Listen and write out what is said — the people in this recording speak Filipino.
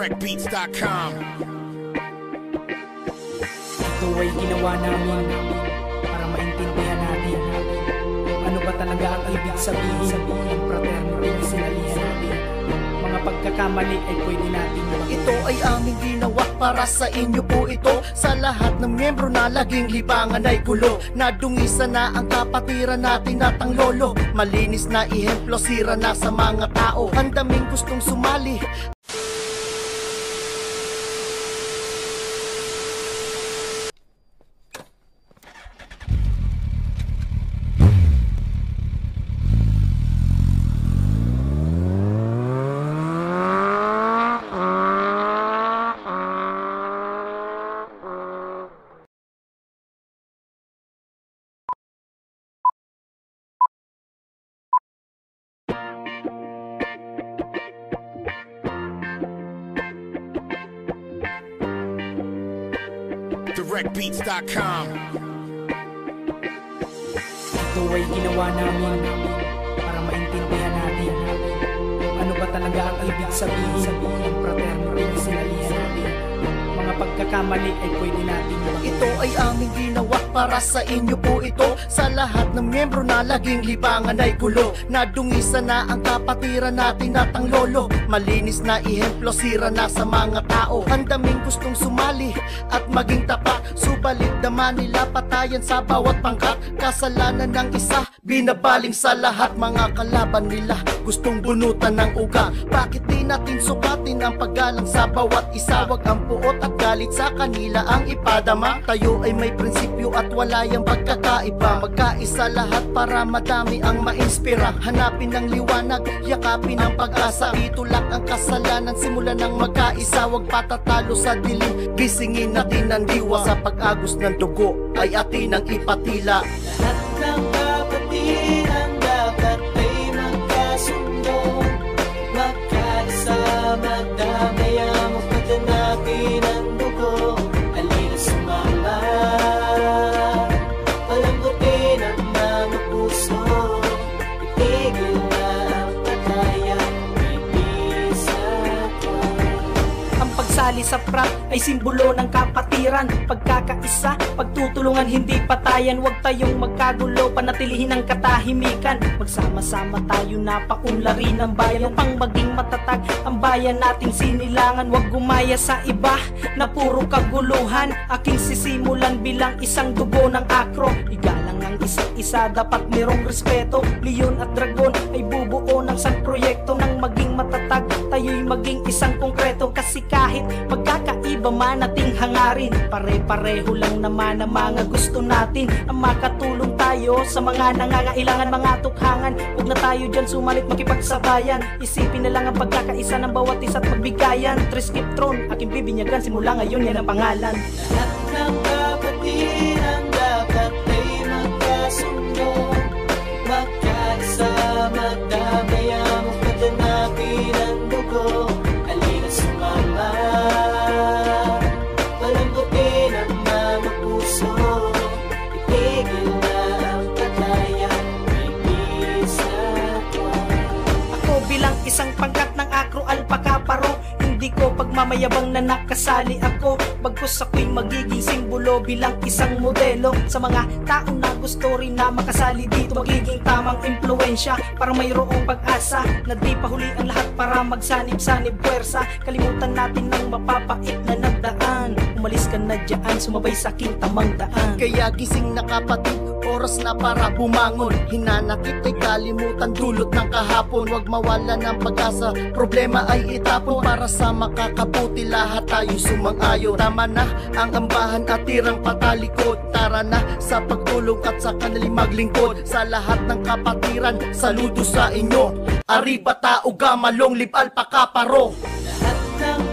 directbeats.com. Ito ay ginawa namin para maintindihan natin kung ano ba talaga ang ibig sabihin ng fraternity na sinalihan natin. Mga pagkakamali ay pwede natin Ito ay aming ginawa para sa inyo po ito. Sa lahat ng miyembro na laging libangan ay gulo. Nadungisa na ang kapatiran natin at ang lolo. Malinis na ihemplo, sira na sa mga tao. Ang daming gustong sumali. directbeats.com. Ito ay ginawa namin para maintindihan natin kung ano ba talaga ang ibig sabihin ng fraternity na sinalihan natin. Mga pagkakamali ay pwede natin Ito ay aming ginawa para sa inyo po ito. Sa lahat ng miyembro na laging libangan ay gulo. Nadungisa na ang kapatiran natin at ang lolo. Malinis na ihemplo, sira na sa mga tao. Ang daming gustong sumali at maging tapat. Subalit naman nila patayan sa bawat pangkat. Kasalanan ng isa, binabaling sa lahat. Mga kalaban nila gustong bunutan ng uga. Bakit di natin sukatin ang paggalang sa bawat isa? Wag ang puot at galit sa kanila ang ipadama. Tayo ay may prinsipyo at wala yung pagkakaiba. Magkaisa lahat para madami ang mainspira. Hanapin ng liwanag, yakapin ang pag-asa. Itulak ang kasalanan, simulan ng magkaisa. Wag patatalo sa dilim, gisingin natin ang diwa. Sa pag-agos ng dugo ay atin ang ipatila. Lahat ng kapatiran dapat ay magkasundo. Magkaisa, magdamay ang magpadanapin ang dugo. Halina sumama, palambutin ang mga puso. Itigil na ang patayan, ibisa ko. Ang pagsali sa frat ay simbolo ng kapatiran. Pagkakaisa, pagtutulungan, hindi patayan. Huwag tayong magkagulo, panatilihin ang katahimikan. Magsama-sama tayo na paunlarin ang bayan. Upang maging matatag ang bayan nating sinilangan. Huwag gumaya sa iba na puro kaguluhan. Aking sisimulan bilang isang dugo ng akro. Igalang ang isa't isa, dapat merong respeto. Leon at Dragon ay bubuo ng isang proyekto. Nang maging matatag, tayo'y maging isang konkreto. Kasi kahit magkakaiba man ating hangarin, pare-pareho lang naman ang mga gusto natin. Ang makatulong tayo sa mga nangangailangan, mga tukhangan. Huwag na tayo dyan sumalit makipagsabayan. Isipin na lang ang pagkakaisa ng bawat isa't magbigayan. Triskip Tron, aking bibinyagan, simula ngayon yan ang pangalan. Lahat ng kapatiran dapat ay magkasundo. Magkaisa, magdamay ang magpadanapin ang dugo. Halina sumama, palambutin ang mga puso. Itigil na ang patayan, ibisa ko. Ako bilang isang pangkat ng akro alpaka paro, hindi ko pagmamayabang na nakasali ako. Bagkus ako'y magiging simbolo bilang isang modelo sa mga taong na gusto rin na makasali dito. Magiging tamang impluensya para mayroong pag-asa na di pa huli ang lahat para magsanib-sanib puwersa. Kalimutan natin ng mapapait na nagdaan. Umalis ka na dyan, sumabay sa aking tamang daan. Kaya gising na kapatid, oras na para bumangon. Hinanakit ay kalimutan, dulot ng kahapon. Huwag mawala ng pag-asa, problema ay itapon. Para sa makakabuti, lahat tayo sumang-ayon. Tama na ang ambahan at tirang patalikod. Tara na sa pagtulong at sa kanilang maglingkod. Sa lahat ng kapatiran, saludo sa inyo. Arriba tao, gamalong, lip alpaka paro. Lahat ng